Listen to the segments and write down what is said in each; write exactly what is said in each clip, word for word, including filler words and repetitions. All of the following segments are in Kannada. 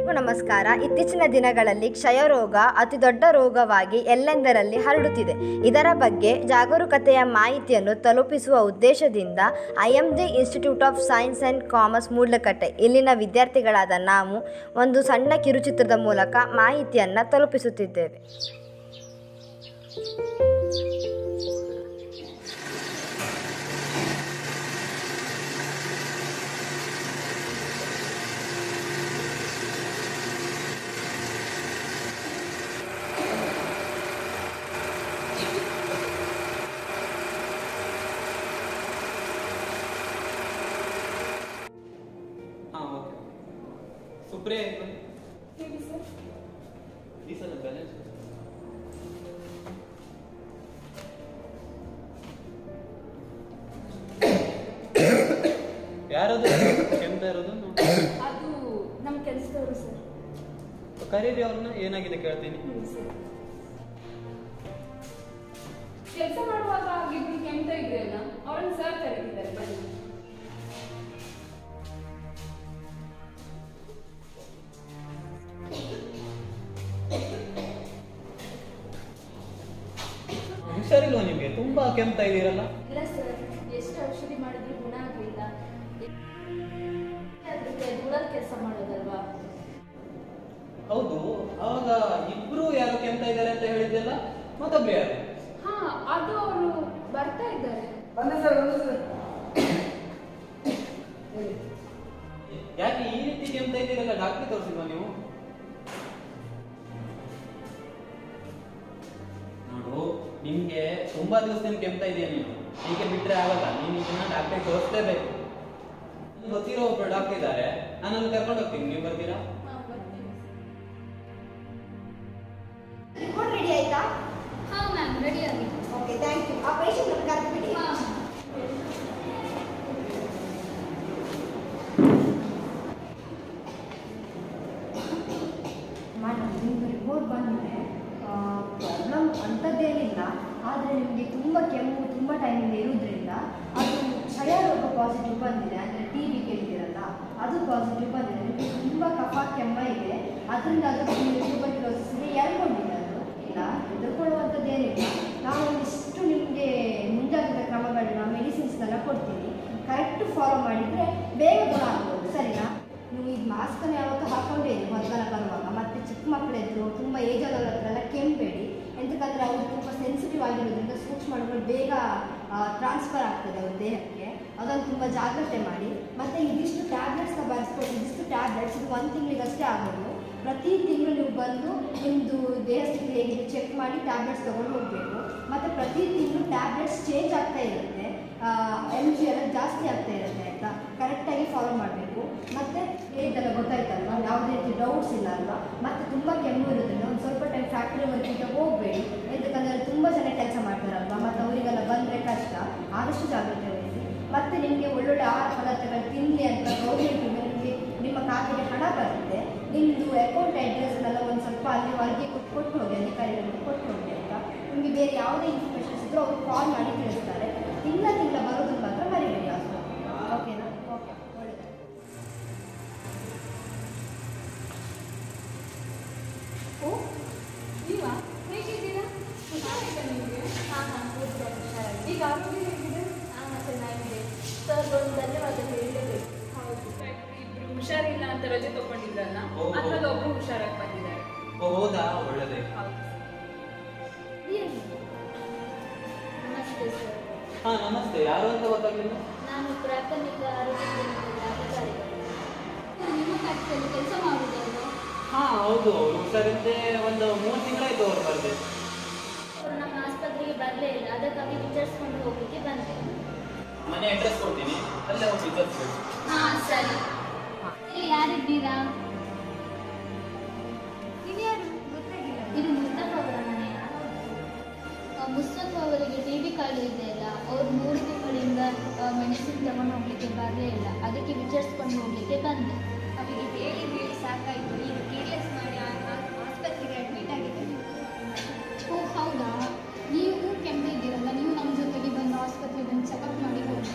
ಎಲ್ಲರಿಗೂ ನಮಸ್ಕಾರ. ಇತ್ತೀಚಿನ ದಿನಗಳಲ್ಲಿ ಕ್ಷಯರೋಗ ಅತಿ ದೊಡ್ಡ ರೋಗವಾಗಿ ಎಲ್ಲೆಂದರಲ್ಲಿ ಹರಡುತ್ತಿದೆ. ಇದರ ಬಗ್ಗೆ ಜಾಗರೂಕತೆಯ ಮಾಹಿತಿಯನ್ನು ತಲುಪಿಸುವ ಉದ್ದೇಶದಿಂದ I M G institute of science and commerce Moodlakatte ಇಲ್ಲಿನ ವಿದ್ಯಾರ್ಥಿಗಳಾದ ನಾವು ಒಂದು ಸಣ್ಣ ಕಿರುಚಿತ್ರದ ಮೂಲಕ ಮಾಹಿತಿಯನ್ನು ತಲುಪಿಸುತ್ತಿದ್ದೇವೆ. सुप्रिया ಹೇಳಿ ಸರ್ ಈ ಸಲ ಬ್ಯಾಲೆನ್ಸ್ ಯಾರದು ಕೆಂತ ಇರೋದು ಅದು ನಮ್ಮ ಕೆಲಸದವರು ಸರ್. ಕರೀರಿ ಅವ್ರನ್ನ, ಏನಾಗಿದೆ ಕೇಳ್ತೀನಿ. ಕೆಲಸ ಮಾಡುವಾಗ ಇಬ್ರು ಕೆಂತ ಇದ್ರಲ್ಲ, ಅವ್ರನ್ನ ಸರ್ ಕರೀತಿದ್ದಾರೆ ಬನ್ನಿ. ಹುಷಾರಿಲ್ವಾ ನಿಮ್ಗೆ? ತುಂಬಾ ಕೆಂತ ಇದೀರಲ್ಲ. ಇಲ್ಲ ಸರ್, ಎಷ್ಟು ಔಷಧಿ ಮಾಡಿದ್ರು ಗುಣ ಆಗಲಿಲ್ಲ. ದೂರದ ಕೆಲಸ ಮಾಡೋದಲ್ವಾ? ಹೌದು, ಅವಾಗ ಇಬ್ರು ಯಾರು ಕೆಂತ ಇದ್ದಾರೆ ಅಂತ ಹೇಳಿದ್ದೆಲ್ಲ, ಮತ್ತೊಬ್ರು ಯಾರು? ಹಾ, ಅದು ಅವರು ಬರ್ತಾ ಇದ್ದಾರೆ. ಯಾಕೆ ಈ ರೀತಿ ಕೆಂತ ಇದ್ದೀರಲ್ಲ? ಡಾಕ್ಟರ್ ತೋರಿಸಿಲ್ವಾ ನೀವು? ನೋಡು, ನಿಮ್ಗೆ ತುಂಬಾ ದಿವಸದಿಂದ ಕೆಂತ ಇದೆಯಾ, ನೀನು ಹೀಗೆ ಬಿಟ್ರೆ ಆಗಲ್ಲ. ನೀನು ಇದನ್ನ ಡಾಕ್ಟರ್ ತೋರಿಸಲೇಬೇಕು. ಗೊತ್ತಿರೋ ಒಬ್ಬರು ಡಾಕ್ಟರ್ ಇದ್ದಾರೆ, ನಾನು ಅಲ್ಲಿ ಕರ್ಕೊಂಡು ಹೋಗ್ತೀನಿ. ನೀವು ಬರ್ತೀರಾ? ರಿಪೋರ್ಟ್ ರೆಡಿ ಆಯ್ತಾ? ಹಾ ಮ್ಯಾಮ್, ರೆಡಿ ಆಗಿದೆ. Okay, thank you. ಆ ಪೇಷಂಟ್ ಕರೆದ್ಬಿಡಿ. ಹಾ ಮೇಡಮ್, ನಿಮ್ಗೆ ರಿಪೋರ್ಟ್ ಬಂದಿದೆ. ಪ್ರಾಬ್ಲಮ್ ಅಂಥದ್ದೇನಿಲ್ಲ, ಆದರೆ ನಿಮಗೆ ತುಂಬ ಕೆಮ್ಮು ತುಂಬ ಟೈಮಿಂದ ಇರೋದ್ರಿಂದ ಅದು ಕ್ಷಯರೋಗ ಪಾಸಿಟಿವ್ ಬಂದಿದೆ. ಅಂದರೆ ಟಿ ಬಿ ಕೇಳಿದ್ದೀರಲ್ಲ, ಅದು ಪಾಸಿಟಿವ್ ಬಂದಿದೆ. ನಿಮಗೆ ತುಂಬ ಕಫ ಕೆಮ್ಮ ಇದೆ, ಅದರಿಂದ ಅದು ಟ್ಯೂಬರ್ಕ್ಯುಲೋಸಿಸ್ಗೆ ಎಳ್ಕೊಂಡಿದೆ. ಅದು ಇಲ್ಲ, ಹೆದರ್ಕೊಳ್ಳುವಂಥದ್ದೇನಿಲ್ಲ. ನಾವು ಒಂದಿಷ್ಟು ನಿಮಗೆ ಮುಂಜಾಗ್ರತಾ ಕ್ರಮಗಳನ್ನ, ಮೆಡಿಸಿನ್ಸ್ನೆಲ್ಲ ಕೊಡ್ತೀನಿ. ಕರೆಕ್ಟ್ ಫಾಲೋ ಮಾಡಿದರೆ ಬೇಗ ಗುಣ ಆಗ್ಬೋದು. ಸರಿನಾ? ನೀವು ಈಗ ಮಾಸ್ಕನ್ನು ಯಾವತ್ತೂ ಹಾಕೊಂಡೇ ಮೊದಲ ಬರುವಾಗ. ಮತ್ತು ಚಿಕ್ಕ ಮಕ್ಕಳಿದ್ರು, ತುಂಬ ಏಜ್ ಆದವ್ರ ಹತ್ರ ಎಲ್ಲ ಕೆಮ್ಮಬೇಡಿ. ಎಂತಕ್ಕಂದ್ರೆ ಅವರು ತುಂಬ ಸೆನ್ಸಿಟಿವ್ ಆಗಿರೋದ್ರಿಂದ ಸೂಕ್ಷ್ಮಗಳು ಬೇಗ ಟ್ರಾನ್ಸ್ಫರ್ ಆಗ್ತದೆ ಅವ್ರ ದೇಹಕ್ಕೆ. ಅದನ್ನು ತುಂಬ ಜಾಗ್ರತೆ ಮಾಡಿ. ಮತ್ತು ಇದಿಷ್ಟು ಟ್ಯಾಬ್ಲೆಟ್ಸ್ನ ಬರೆಸ್ಕೊಟ್ಟು, ಇದಿಷ್ಟು ಟ್ಯಾಬ್ಲೆಟ್ಸ್ ಇದು ಒಂದು ತಿಂಗಳಿಗಷ್ಟೇ ಆಗೋದು. ಪ್ರತಿ ತಿಂಗಳು ನೀವು ಬಂದು ನಿಮ್ಮದು ದೇಹ ಸ್ಥಿತಿ ಹೇಗಿದೆ ಚೆಕ್ ಮಾಡಿ ಟ್ಯಾಬ್ಲೆಟ್ಸ್ ತೊಗೊಂಡು ಹೋಗಬೇಕು. ಮತ್ತು ಪ್ರತಿ ತಿಂಗಳು ಟ್ಯಾಬ್ಲೆಟ್ಸ್ ಚೇಂಜ್ ಆಗ್ತಾ ಇರುತ್ತೆ, ಎಮ್ ಜಿ ಎಲ್ಲ ಜಾಸ್ತಿ ಆಗ್ತಾ ಇರುತ್ತೆ. ಆಯಿತಾ? ಕರೆಕ್ಟಾಗಿ ಫಾಲೋ ಮಾಡಬೇಕು. ಮತ್ತು ಹೇಳಿದ್ದೆಲ್ಲ ಗೊತ್ತಾಯ್ತಲ್ವ, ಯಾವುದೇ ರೀತಿ ಡೌಟ್ಸ್ ಇಲ್ಲ ಅಲ್ವಾ? ಮತ್ತು ತುಂಬ ಕೆಮ್ಮು ಇರೋದ್ರಿಂದ ಒಂದು ಸ್ವಲ್ಪ ಟೈಮ್ ಫ್ಯಾಕ್ಟ್ರಿ ವರ್ಕಿಗೆ ಹೋಗಬೇಡಿ. ಎಂತಕ್ಕಂದರೆ ತುಂಬ ಜನ ಕೆಲಸ ಮಾಡ್ತಾರಲ್ವ, ಮತ್ತು ಅವರಿಗೆಲ್ಲ ಬಂದರೆ ಕಷ್ಟ. ಆದಷ್ಟು ಜಾಗ್ರತೆ ವಹಿಸಿ. ಮತ್ತು ನಿಮಗೆ ಒಳ್ಳೊಳ್ಳೆ ಆಹಾರ ಪದಾರ್ಥಗಳು ತಿನ್ನಲಿ ಅಂತ ಗೌರ್ಮೆಂಟಿಂದ ನಿಮಗೆ ನಿಮ್ಮ ಖಾತೆಗೆ ಹಣ ಬರುತ್ತೆ. ನಿಮ್ಮದು ಅಕೌಂಟ್ ಅಡ್ರೆಸ್ನೆಲ್ಲ ಒಂದು ಸ್ವಲ್ಪ ಅಲ್ಲಿ ಹೊರಗೆ ಕೊಟ್ಟು ಕೊಟ್ಟು ಹೋಗಿ, ಅಧಿಕಾರಿಗಳಿಗೆ ಕೊಟ್ಟು ಹೋಗಿ ಅಂತ. ನಿಮಗೆ ಬೇರೆ ಯಾವುದೇ ಇನ್ಫಾರ್ಮೇಷನ್ಸ್ ಇದ್ದರೂ ಅವ್ರು ಕಾಲ್ ಮಾಡಿ ತಿಳಿಸ್ತಾರೆ. ತಿಂಗಳ ತಿಂಗಳ ಬರೋದನ್ನು ಮಾತ್ರ ಮರಿಬೇಡಿ ಆಸ್ಪತ್ರೆ. ಓಕೆನಾ? ಓಕೆ, ಒಳ್ಳೆಯದು. ಓ, ನೀವಾ? ಹೇಗಿದ್ದೀರಾ? ಹುಷಾರಾಯ್ತಾ ನಿಮಗೆ? ಹಾಂ ಹಾಂ ಹುಷಾರಾಗಿ. ಈಗ ಆರೋಗ್ಯ ಹೇಗಿದೆ? ಹಾಂ ಚೆನ್ನಾಗಿದೆ. ಸರ್ ಒಂದು ಧನ್ಯವಾದ ಹೇಳಲೇಬೇಕು. ಹೌದು, ಇಬ್ರು ಹುಷಾರಿಲ್ಲ ಅಂತ ರಜೆ ತಗೊಂಡಿದ್ರಲ್ಲ, ಅದ್ರಲ್ಲಿ ಒಬ್ರು ಹುಷಾರಾಗಿ ಬಂದಿದ್ದಾರೆ. ಹೌದಾ? ಒಳ್ಳೆದೇ. ಹೌದು. ನಮಸ್ತೆ ಸರ್. ಹಾ ನಮಸ್ತೆ. ಯಾರು ಅಂತ ಗೊತ್ತಾಗ್ಲಿಲ್ಲ? ನಾನು ಪ್ರಾಥಮಿಕ ಆರೋಗ್ಯ ಕೇಂದ್ರದ ಅಧಿಕಾರಿಗಳು. ನಿಮ್ಮ ಫ್ಯಾಕ್ಟ್ರಿಯಲ್ಲಿ ಕೆಲಸ ಮಾಡುವುದಲ್ವಾ? ಹಾ ಹೌದು, ಹುಷಾರಿದ್ದೆ. ಒಂದು ಮೂರು ತಿಂಗಳಾಯ್ತು ಅವ್ರು ಬರ್ದೆ. ಅವರು ನಮ್ಮ ಆಸ್ಪತ್ರೆಗೆ ಬರಲೇ ಇಲ್ಲ, ಅದಕ್ಕಾಗಿ ವಿಚಾರಿಸ್ಕೊಂಡು ಹೋಗ್ಲಿಕ್ಕೆ ಬಂದೆ. ಮನೆ ಅಡ್ರೆಸ್ ಕೊಡ್ತೀನಿ, ಅಲ್ಲೇ ಹೋಗಿ ವಿಚಾರಿಸ್ಬೇಕು. ಹಾಂ ಸರಿ. ಇಲ್ಲಿ ಯಾರಿದ್ದೀರಾ? ಇನ್ಯಾರು ಗೊತ್ತಾಗಿಲ್ಲ. ಇದು ಮುಸ್ತಫಾ ಅವರ ಮನೆಯ? ಮುಸ್ತಫಾ ಅವರಿಗೆ ಟಿ ಬಿ ಕಾಯಿಲೆ ಇದೆಯಲ್ಲ, ಅವರು ಮೂರು ತಿಂಗಳಿಂದ ಮೆಡಿಸಿನ್ ತಗೊಂಡು ಹೋಗ್ಲಿಕ್ಕೆ ಬರಲೇ ಇಲ್ಲ, ಅದಕ್ಕೆ ವಿಚಾರಿಸ್ಕೊಂಡು ಹೋಗ್ಲಿಕ್ಕೆ ಬಂದೆ. ಅವರಿಗೆ ಹೇಳಿ ಹೇಳಿ ಸಾಕಾಯಿತು. ಈಗ ಕೇರ್ಲೆಸ್ ಮಾಡಿ ಆಸ್ಪತ್ರೆಗೆ ಅಡ್ಮಿಟ್ ಆಗಿದ್ದಾರೆ. ಓ ಹೌದಾ? ನೀವು ಕೆಮ್ಮು ಇದ್ದೀರಲ್ಲ, ನೀವು ನಮ್ಮ ಜೊತೆಗೆ ಬಂದು ಆಸ್ಪತ್ರೆಗೆ ಬಂದು ಚೆಕಪ್ ಮಾಡಿ ಹೋಗಿ.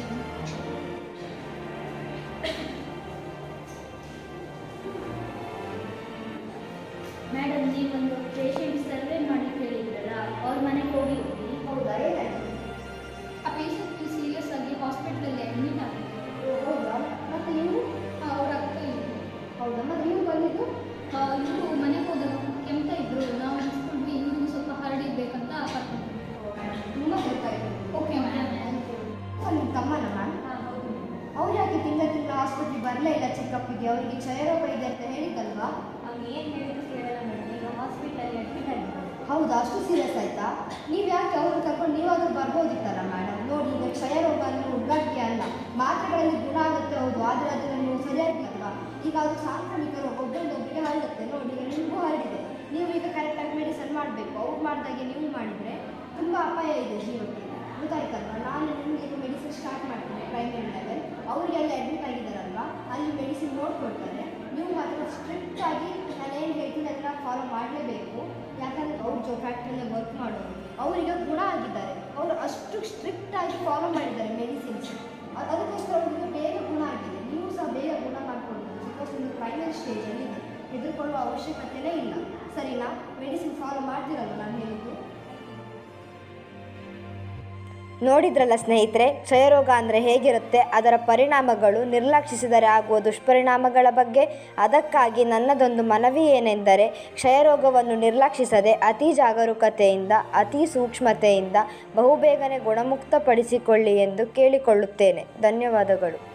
ಮೇಡಮ್ ನೀವೊಂದು ಪೇಷಂಟ್ ಸರ್ವೆ ಮಾಡಿ ಕೇಳಿದ್ರಲ್ಲ, ಅವ್ರ ಮನೆಗೆ ಹೋಗಿದ್ವಿ. ಹೌದಾ, ಏನಾಯ್ತು? ಆ ಪೇಷಂಟ್ ಸೀರಿಯಸ್ ಆಗಿ ಹಾಸ್ಪಿಟ್ಲಲ್ಲಿ ಅಡ್ಮಿಟ್ ಆಗಿದೆ. ಓ, ಹೌದಾ? ಮತ್ತೆ ನೀವು? ಅವ್ರ ಅಕ್ಕ ಇದ್ರು. ಹೌದಾ, ಮತ್ತೆ ನೀವು ಬಂದಿದ್ದು? ಇವರು ಮನೆಗೆ ಹೋದಾಗ ಕೆಮ್ತ ಇದ್ರು. ನಾವು ಅನ್ಸ್ಕೊಂಡ್ವಿ ಇವ್ರಿಗೂ ಸ್ವಲ್ಪ ಹರಡಿರ್ಬೇಕಂತ ಕರ್ಕೊಂಡು. ತುಂಬ ಗೊತ್ತಾಯಿತು. Okay ma'am. ನಿಮ್ಮ ತಮ್ಮನ ಮ್ಯಾಮ್? ಹಾಂ ಹೌದು. ಅವ್ರು ಯಾಕೆ ತಿಂಗಳ ತಿಂಗಳ ಆಸ್ಪತ್ರೆಗೆ ಬರಲೇ ಇಲ್ಲ ಚೆಕಪ್ಪಿಗೆ? ಅವರಿಗೆ ಕ್ಷಯರೋಗ ಇದೆ ಅಂತ ಹೇಳಿದ್ದಲ್ವಾ? ಅವ್ನು ಏನು ಹೇಳಿದ್ರು ಕೇಳಲ್ಲ ಮೇಡಮ್. ಈಗ ಹಾಸ್ಪಿಟಲಲ್ಲಿ ಅಡ್ಮಿಟ್ ಆಗಿದ್ದಾರೆ. ಹೌದಾ, ಅಷ್ಟು ಸೀರಿಯಸ್ ಆಯ್ತಾ? ನೀವು ಯಾಕೆ ಅವ್ರನ್ನ ಕರ್ಕೊಂಡು ನೀವಾದ್ರೂ ಬರ್ಬೋದಿತ್ತಲ್ಲ ಮೇಡಮ್? ನೋಡಿ, ಈಗ ಕ್ಷಯರೋಗ ಅಂದರೆ ಹುಡುಗಾಟಿಕೆ ಅಲ್ಲ, ಮಾತ್ರೆಗಳಲ್ಲಿ ಗುಣ ಆಗುತ್ತೆ ಹೌದು, ಆದರೆ ಅದನ್ನು ನೀವು ಸರಿಯಾಗಿ ಅಲ್ವಾ? ಈಗ ಅದು ಸಾಂಕ್ರಾಮಿಕ ರೋಗ, ಒಬ್ಬರಿಂದ ಒಬ್ಬರಿಗೆ ಹರಡುತ್ತೆ. ನೋಡಿ, ಈಗ ನಿಮಗೂ ಹರಡಿದೆ. ನೀವು ಈಗ ಕರೆಕ್ಟಾಗಿ ಮೆಡಿಸನ್ ಮಾಡಬೇಕು. ಅವ್ರು ಮಾಡಿದಾಗೆ ನೀವು ಮಾಡಿದರೆ ತುಂಬ ಅಪಾಯ ಇದೆ ಜೀವಕ್ಕೆ, ಗೊತ್ತಾಯ್ತಲ್ವಾ? ನಾನು ನಿಮಗೆ ಈಗ ಮೆಡಿಸಿನ್ ಸ್ಟಾರ್ಟ್ ಮಾಡ್ತೀನಿ ಪ್ರೈಮರಿ ಲೆವೆಲ್. ಅವರಿಗೆಲ್ಲ ಅಡ್ಮಿಟ್ ಆಗಿದ್ದಾರಲ್ವಾ, ಅಲ್ಲಿ ಮೆಡಿಸಿನ್ ನೋಡ್ಕೊಳ್ತಾರೆ. ನೀವು ಮಾತ್ರ ಸ್ಟ್ರಿಕ್ಟಾಗಿ ನಾನು ಏನು ಹೇಳ್ತೀನಿ ಅದನ್ನ ಫಾಲೋ ಮಾಡಲೇಬೇಕು. ಯಾಕಂದರೆ ಅವ್ರು ಜೋ ಫ್ಯಾಕ್ಟ್ರಿಯಲ್ಲೇ ವರ್ಕ್ ಮಾಡೋರು, ಅವರಿಗೆ ಗುಣ ಆಗಿದ್ದಾರೆ. ಅವರು ಅಷ್ಟು ಸ್ಟ್ರಿಕ್ಟಾಗಿ ಫಾಲೋ ಮಾಡಿದ್ದಾರೆ ಮೆಡಿಸಿನ್ಸ್. ಅದಕ್ಕೋಸ್ಕರ ಅವ್ರಿಗೆ ಬೇಗ ಗುಣ ಆಗಿದೆ. ನೀವು ಸಹ ಬೇಗ ಗುಣ ಮಾಡ್ಕೊಳ್ಬೋದು. ಬಿಕಾಸ್ ಒಂದು ಪ್ರೈಮರಿ ಸ್ಟೇಜಲ್ಲಿ ಇದೆ, ಹೆದರ್ಕೊಳ್ಳುವ ಅವಶ್ಯಕತೆಯೇ ಇಲ್ಲ. ಸರಿನಾ? ಮೆಡಿಸಿನ್ ಫಾಲೋ ಮಾಡ್ತಿರಲ್ಲ ನಾನು ಹೇಳಿದ್ದು. ನೋಡಿದ್ರಲ್ಲ ಸ್ನೇಹಿತರೆ, ಕ್ಷಯರೋಗ ಅಂದರೆ ಹೇಗಿರುತ್ತೆ, ಅದರ ಪರಿಣಾಮಗಳು, ನಿರ್ಲಕ್ಷಿಸಿದರೆ ಆಗುವ ದುಷ್ಪರಿಣಾಮಗಳ ಬಗ್ಗೆ. ಅದಕ್ಕಾಗಿ ನನ್ನದೊಂದು ಮನವಿ ಏನೆಂದರೆ, ಕ್ಷಯರೋಗವನ್ನು ನಿರ್ಲಕ್ಷಿಸದೆ ಅತಿ ಜಾಗರೂಕತೆಯಿಂದ, ಅತಿ ಸೂಕ್ಷ್ಮತೆಯಿಂದ ಬಹುಬೇಗನೆ ಗುಣಮುಕ್ತಪಡಿಸಿಕೊಳ್ಳಿ ಎಂದು ಕೇಳಿಕೊಳ್ಳುತ್ತೇನೆ. ಧನ್ಯವಾದಗಳು.